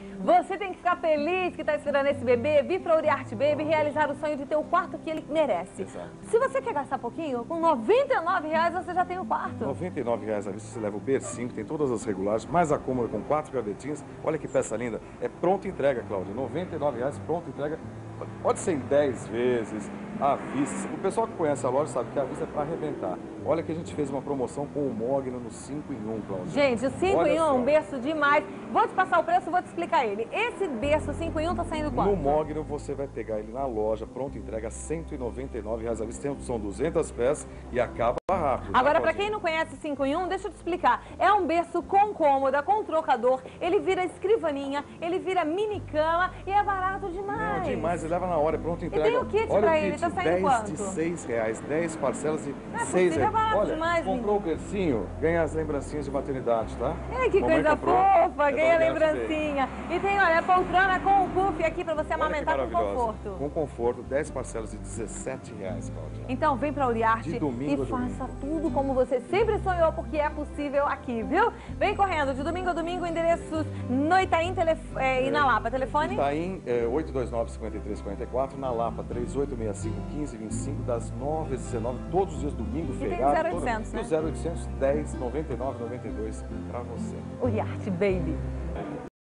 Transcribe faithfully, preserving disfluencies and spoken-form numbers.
Você tem que ficar feliz que está esperando esse bebê, vir para a Uriarte Baby e realizar o sonho de ter o quarto que ele merece. Exato. Se você quer gastar pouquinho, com noventa e nove reais você já tem o quarto. noventa e nove reais à vista, você leva o bercinho, tem todas as regulagens, mais a cômoda com quatro gavetinhas. Olha que peça linda. É pronta entrega, Cláudia. noventa e nove reais, pronta entrega. Pode ser em dez vezes, à vista. O pessoal que conhece a loja sabe que a vista é para arrebentar. Olha que a gente fez uma promoção com o Mogno no cinco em um, Cláudia. Gente, o cinco em um é um só. berço demais. Vou te passar o preço e vou te explicar ele. Esse berço cinco em um tá saindo quanto? No Mogno você vai pegar ele na loja, pronta entrega, cento e noventa e nove reais à vista. São duzentas peças e acaba rápido. Agora, tá, para quem não conhece cinco em um, deixa eu te explicar. É um berço com cômoda, com trocador, ele vira escrivaninha, ele vira mini cama e é barato demais. Não, demais, ele leva na hora, pronto, entrega. tem o kit Olha pra o ele, kit, tá saindo dez quanto? de seis reais, dez parcelas de Não é seis possível, reais. é barato Olha, demais, comprou o bercinho, ganha as lembrancinhas de maternidade, tá? Ai, que Mamãe coisa comprou, fofa, é da ganha Uriarte Baby. lembrancinha. E tem, olha, a poltrona com o puff aqui pra você Olha que amamentar com maravilhosa. conforto. Com conforto, dez parcelas de dezessete reais, Cláudia. Então vem pra Uriarte De domingo e a domingo. faça tudo como você sempre sonhou, porque é possível aqui, viu? Vem correndo, de domingo a domingo, endereços no Itaim telef... é, e na Lapa. Telefone? Itaim, é, oito dois nove, cinco três quatro quatro, na Lapa, três oito seis cinco, um cinco dois cinco, das nove às dezenove, todos os dias, domingo, tem feriado. zero oitocentos, todo... né? E o zero oitocentos, dez, noventa e nove, noventa e dois pra você. Uriarte Baby.